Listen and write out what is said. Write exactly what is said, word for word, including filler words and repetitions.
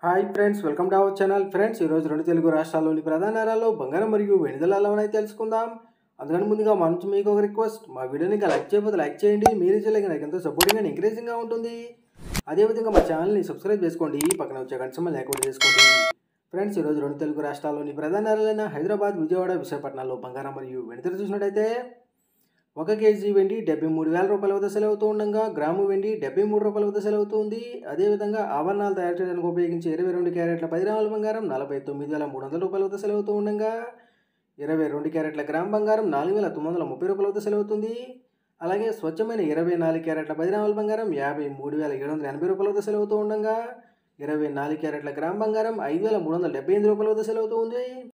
Hi friends, welcome to our channel. Friends, ఈరోజు రెండు తెలుగు రాష్ట్రాల్లోని ప్రధాన నగరాల్లో బంగారం మరియు వెండి ధరలు ఎలా ఉన్నాయో తెలుసుకుందాం. అందుకని ముందుగా మన నుంచి మీకు ఒక రిక్వెస్ట్, మా వీడియోని ఇంకా లైక్ చేయకపోతే లైక్ చేయండి. మీరు చేయలేక నాకు ఎంతో సపోర్టింగ్ అండ్ ఎంకరేజింగ్గా ఉంటుంది. అదేవిధంగా మా ఛానల్ని సబ్స్క్రైబ్ చేసుకోండి, పక్కన వచ్చే గంట సింబల్ని యాక్టివేట్ చేసుకోండి. ఫ్రెండ్స్, ఈరోజు రెండు తెలుగు రాష్ట్రాల్లోని ప్రధాన నగరాలైన హైదరాబాద్, విజయవాడ, విశాఖపట్నాల్లో బంగారం మరియు వెండి ధర చూసినట్టయితే ఒక కేజీ వెండి డెబ్బై మూడు వేల రూపాయల వద్ద సెల్ అవుతూ ఉండగా గ్రాము వెండి డెబ్బై మూడు రూపాయల వద్ద సెల్ అవుతుంది. అదేవిధంగా ఆభరణాలు తయారు చేయడానికి ఉపయోగించే ఇరవై రెండు క్యారెట్ల పది గ్రాముల బంగారం నలభై తొమ్మిది వేల మూడు వందల రూపాయల వద్ద సెల్ అవుతూ ఉండగా ఇరవై రెండు క్యారెట్ల గ్రామ్ బంగారం నాలుగు వేల తొమ్మిది వందల ముప్పై రూపాయల వద్ద సెల్ అవుతుంది. అలాగే స్వచ్ఛమైన ఇరవై నాలుగు క్యారెట్ల పది గ్రాముల బంగారం యాభై మూడు వేల ఏడు వందల ఎనభై రూపాయల వద్ద సెల్ అవుతూ ఉండగా ఇరవై నాలుగు క్యారెట్ల గ్రామ్ బంగారం ఐదు వేల మూడు వందల డెబ్బై ఎనిమిది రూపాయల వద్ద సెల్ అవుతూ ఉంది.